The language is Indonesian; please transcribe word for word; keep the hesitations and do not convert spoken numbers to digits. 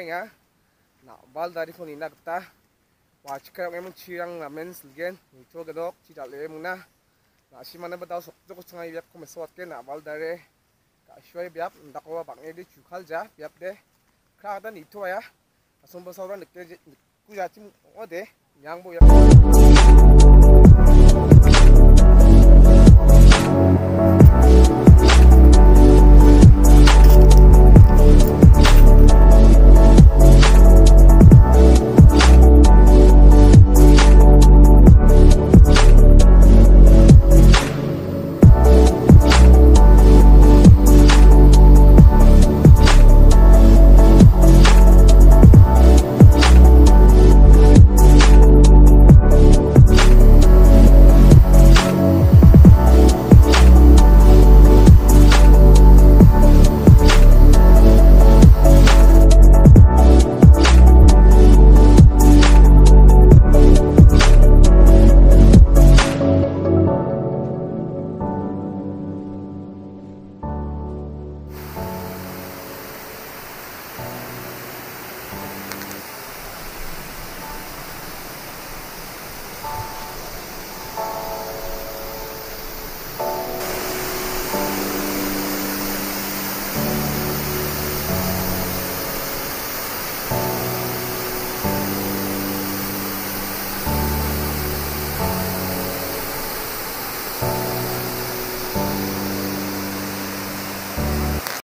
nga Nabal dari phone ina kita watch ka emang cirang ngamen selgen itu gedok tidak le muna na si mana betaw sok sok sangai biap ko mesot ke Nabal dari ka shoi biap ndakwa bangne di chukal ja biap de kra dan itu ya asum basauran ke ku ja chim ode yang bo ya